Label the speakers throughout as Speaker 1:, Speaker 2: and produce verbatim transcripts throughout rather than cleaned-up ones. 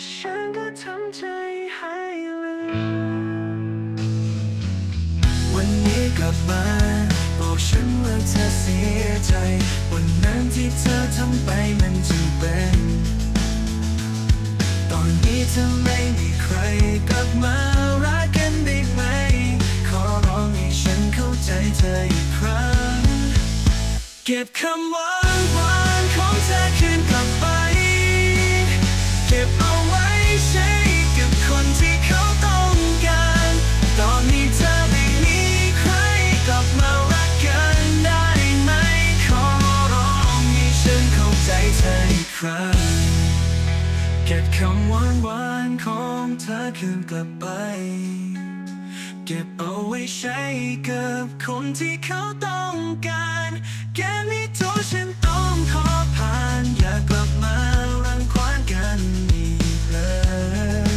Speaker 1: ฉันก็ทำใจให้ลืมวันนี้กลับมาบอกฉันว่าเธอเสียใจวันนั้นที่เธอทำไปมันจึงเป็นตอนนี้เธอไม่มีใครกลับมารักกันได้ไหมขอร้องให้ฉันเข้าใจเธออีกครั้งเก็บคำหวานหวานของเธอคืนกลับไปเก็บเอาไว้ใช้กับคนที่เขาต้องการตอนนี้เธอไม่มีใครกลับมารักกันได้ไหมขอร้องให้ฉันเข้าใจเธออีกครั้งเก็บคำหวานหวานของเธอคืนกลับไปเก็บเอาไว้ใช้กับคนที่เขาต้องการแค่นี้ตัวฉันต้องขอผ่านอย่ากลับมารังควานกันอีกเลย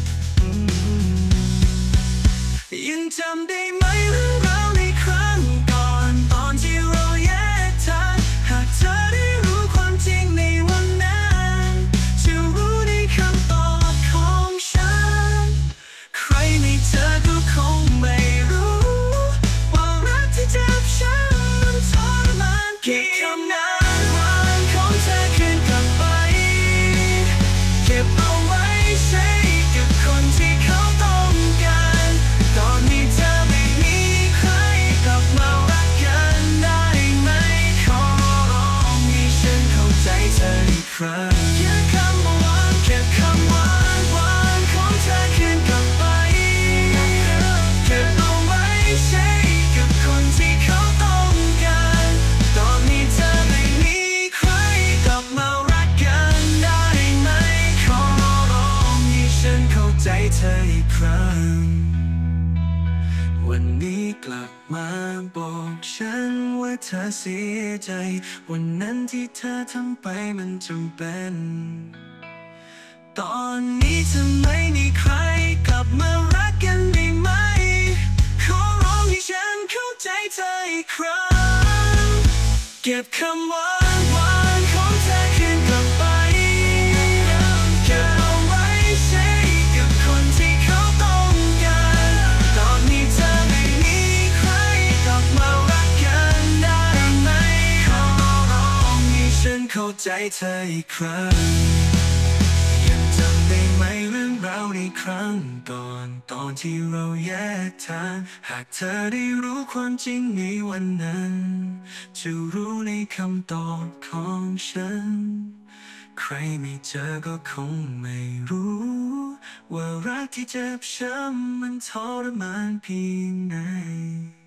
Speaker 1: ยังจำได้ไหมเรื่องราวในครั้งก่อนตอนที่เราแยกทางหากเธอได้รู้ความจริงในวันนั้นจะรู้ในคำตอบของฉันใครไม่เธอก็คงไม่รู้ว่ารักที่เจ็บช้ำมันทรมานเก็บคำนั้นหวานของเธอคืนกลับไปเก็บเอาไว้ใช้กับคนที่เขาต้องการตอนนี้เธอไม่มีใครกลับมารักกันได้ไหมขอร้องให้ฉันเข้าใจเธออีกครั้งเก็บคำหวานเก็บคำหวานหวานของเธอคืนกลับไปเก็บเอาไว้ใช้กับคนที่เขาต้องการตอนนี้เธอไม่มีใครกลับมารักกันได้ไหมขอร้องให้ฉันเข้าใจเธออีกครั้งวันนี้กลับมาบอกฉันว่าเธอเสียใจวันนั้นที่เธอทำไปมันจำเป็นตอนนี้เธอไม่มีใครกลับมารักกันได้ไหมขอร้องให้ฉันเข้าใจเธออีกครั้งเก็บคำหวานหวานของเธอคืนกลับไปเก็บเอาไว้ใช้กับคนที่เขาต้องการตอนนี้เธอไม่มีใครกลับมารักกันได้ไหมขอร้องให้ฉันเข้าใจเธออีกครั้งยังจำได้ไหมเรื่องราวในครั้งก่อนตอนที่เราแยกทางหากเธอได้รู้ความจริงในวันนั้นจะรู้ในคำตอบของฉันใครไม่เจอก็คงไม่รู้ว่ารักที่เจ็บช้ำมันทรมานเพียงไหน